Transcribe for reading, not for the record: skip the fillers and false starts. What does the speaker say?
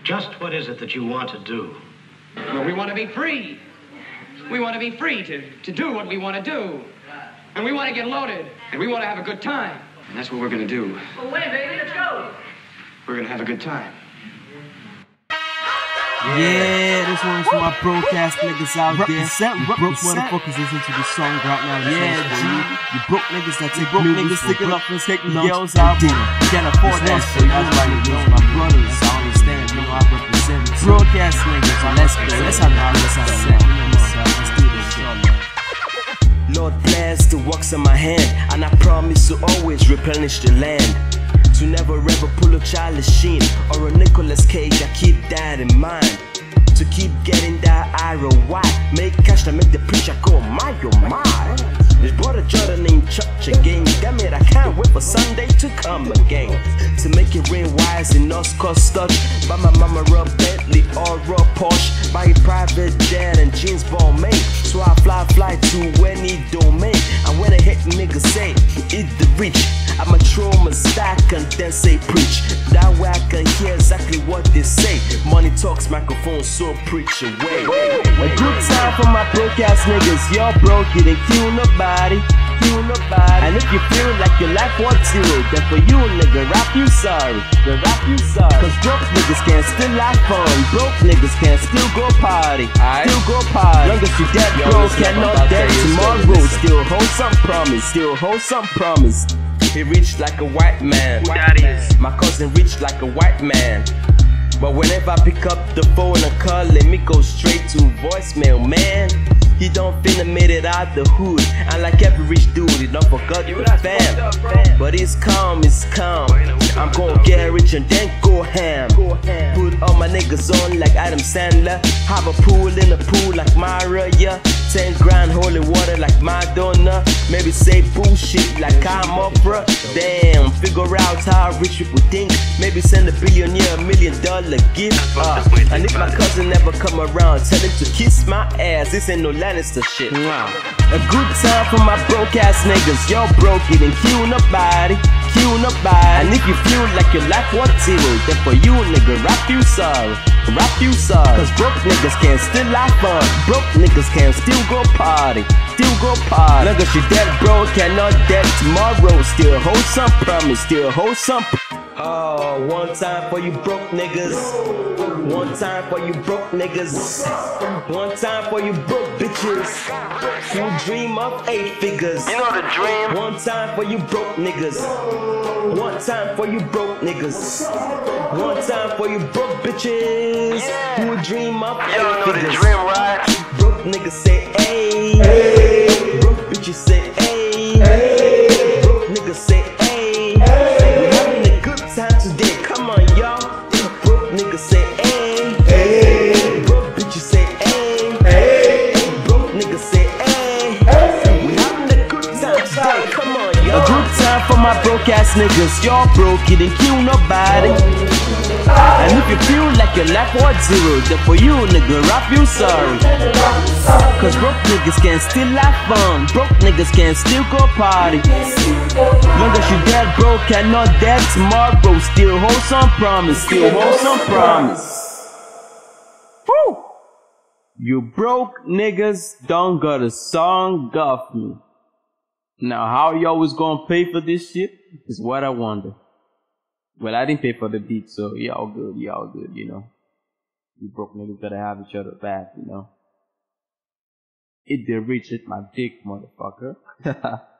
Just what is it that you want to do? Well, we want to be free. We want to be free to do what we want to do. And we want to get loaded. And we want to have a good time. And that's what we're going to do. Well, wait, baby, let's go. We're going to have a good time. Yeah, this one's for my broadcast niggas out there. You broke motherfuckers listen to this song right now. Yeah, G. You broke niggas that take broke niggas sticking up and taking girls out. You can't afford that shit. That's why you know my brothers. I understand, you know I represent broadcast niggas. So let's go. Let's have let's do this shit. Lord bless the works of my hand, and I promise to always replenish the land. To never ever pull a Charlie Sheen or a Nicolas Cage, I keep that in mind. To keep getting that IRA white, make cash to make the preacher go my oh my. This brother Jordan named Church again. Damn it, I can't wait for Sunday to come again. To make it rain wise in us custard. Buy my mama rub Bentley or rub Porsche. Buy a private jet and jeans ball made. So I fly to any domain. And when I hit niggas say, eat the rich, I'ma throw my stack and then say preach. That way I can hear exactly what they say. Money talks, microphone, so preach away. A good time for my broke ass niggas. You're broke, you didn't kill nobody. And if you feel like your life was zero, then for you nigga, rap you sorry. Cause broke niggas can still have fun. Broke niggas can still go party. Long as you dead bro, cannot dead tomorrow. Still hold some promise. He rich like a white man. My cousin rich like a white man. But whenever I pick up the phone and call him, it goes straight to voicemail, man. He don't finna made it out the hood. And like every rich dude, he don't forget the fam. But it's calm. I'm gonna get rich and then go ham. Put all my niggas on like Adam Sandler. Have a pool in a pool like Mariah. 10 grand holy water like Madonna. Maybe say bullshit like I'm opera. Damn, figure out how rich people think. Maybe send a billionaire $1 million gift. And if my cousin never come around, tell him to kiss my ass. This ain't no Lannister shit. A good time for my broke ass niggas. You're broke, you didn't kill nobody. And if you feel like your life was zero, then for you nigga, rap you sorry. Cause broke niggas can still have fun. Broke niggas can still go party. Long as you dead bro, cannot dead tomorrow. Still hold some promise, Oh, one time for you broke niggas. One time for you broke niggas. One time for you broke bitches who dream of 8 figures. You know the dream. One time for you broke niggas. One time for you broke niggas. One time for you broke bitches who dream of 8 figures. You know the dream, right? Broke niggas say ayy. Broke bitches say ayy. Broke niggas say ayy. We having a good time today, come on y'all. Broke niggas say ayy. Broke bitches say ayy. Broke niggas say ayy. We having a good time today, come on y'all. A good time for my broke ass niggas. Y'all broke, you didn't kill nobody. And if you feel like your life was zero, then for you nigga, rap you sorry. Cause broke niggas can still have fun. Broke niggas can still go party. Long as you dead bro, cannot dead tomorrow. Still hold some promise. Woo! You broke niggas don't got a song off me. Now how you always gonna pay for this shit is what I wonder. Well, I didn't pay for the beat, so y'all good, you know. You broke niggas gotta have each other back, you know. It did reach it, my dick, motherfucker.